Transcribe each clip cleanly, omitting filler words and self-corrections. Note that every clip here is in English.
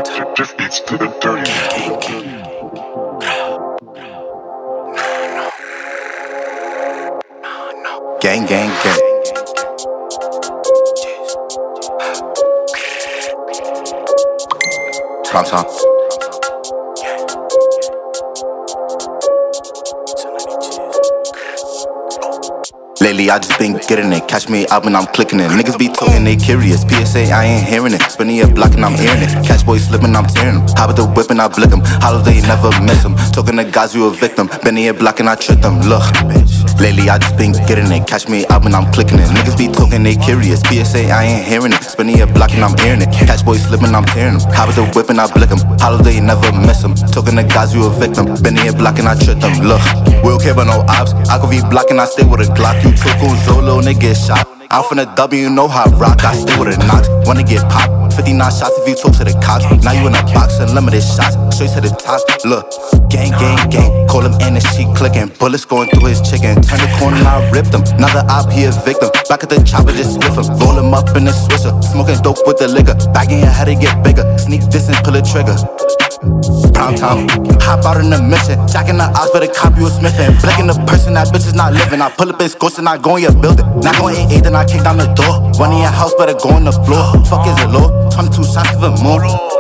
Just beats to the dirty. Gang, gang, gang. Prime time. Lately I just been getting it, catch me out when I'm clicking it. Niggas be talking, they curious, PSA I ain't hearing it. Spinning a block and I'm hearing it. Catch boys slipping, I'm tearing them. Hop with the whip and I blick them. Holiday never miss them. Talking to guys you a victim. Been here block and I trick them. Look, lately I just been getting it, catch me out when I'm clicking it. Niggas be talking, they curious, PSA I ain't hearing it. Spinning a block and I'm hearing it. Catch boys slipping, I'm tearing them. Hop with the whip and I blick them. Holiday never miss them. Talking to guys you a victim. Been here block and I trick them. Look, we don't care about no ops. I could be blocking, I stay with a Glock. You took on Zolo, nigga get shot. I'm from the W, you know how I rock. I stay with a Knox. Wanna get popped. 59 shots if you talk to the cops. Now you in a box, unlimited shots. Straight to the top. Look, gang, gang, gang. Call him in and she clicking. Bullets going through his chicken. Turn the corner, I ripped him. Another op, he a victim. Back at the chopper, just whiff him. Roll him up in the swisher. Smoking dope with the liquor. Bagging your head to get bigger. Sneak this and pull a trigger. Prime time, hop out in the mission. Jacking the odds for the cop you a smithing. Blinking the person, that bitch is not living. I pull up his ghost and I go in your building. Not going 8-8, then I kick down the door. One in your house, better go on the floor. Fuck is it low? 22 shots to the moon.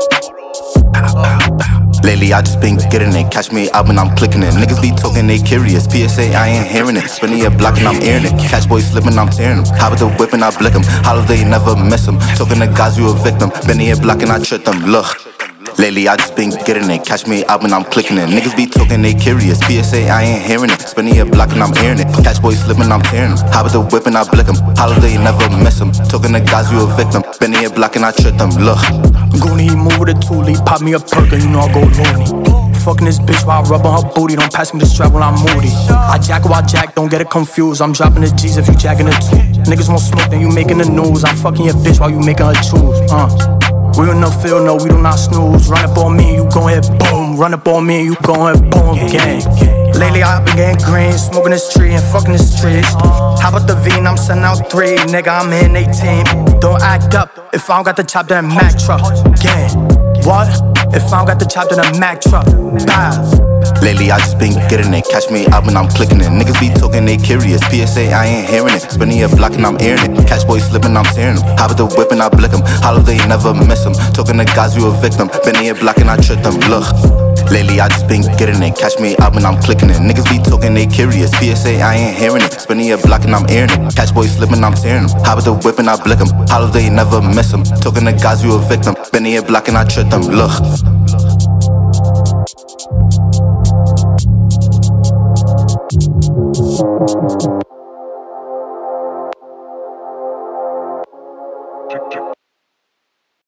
Lately I just been getting it, catch me out when I'm clicking it. Niggas be talking, they curious, PSA I ain't hearing it. Spinning a block and I'm airing it. Catch boys slipping, I'm tearing them. Hop with the whip and I blick them. Holiday never miss them. Talking to guys you a victim. Been here block and I trick them. Look, lately I just been getting it, catch me out when I'm clicking it. Niggas be talking, they curious, PSA I ain't hearing it. Spinning a block and I'm airing it. Catch boys slipping, I'm tearing them. Hop with the whip and I blick them. Holiday never miss them. Talking to guys you a victim. Been here block and I trick them. Look, Goonie, he move with a toolie. Pop me a perk and you know I go loony. Fucking this bitch while I rub on her booty. Don't pass me the strap when I'm moody. I jack while I jack, don't get it confused. I'm dropping the G's if you jacking the two. Niggas won't smoke, then you making the news. I'm fucking your bitch while you making her choose. We in the field, no, we do not snooze. Run up on me, you gon' hit boom. Run up on me, you gon' hit boom. Gang. Lately I've been getting green, smoking this tree and fucking the streets. How about the V and I'm sending out 3, nigga, I'm in 18. Don't act up, if I don't got the chop, then Mac truck. Gang. What? If I don't got the chop, then a Mac truck. Bow. lately I just been getting it, catch me out when I'm clicking it. Niggas be talking, they curious, PSA I ain't hearing it. Spinning a block and I'm airing it. Catch boys slipping, I'm tearing them. Hop with the whip and I blick them. Holiday never miss them. Talking to guys you a victim. Been here block and I trick them. Look, lately I just been getting it, catch me out when I'm clicking it. Niggas be talking, they curious, PSA I ain't hearing it. Spinning a block and I'm airing it. Catch boys slipping, I'm tearing them. Hop with the whip and I blick them. Holiday never miss them. Talking to guys you a victim. Been here block and I trick them. Look.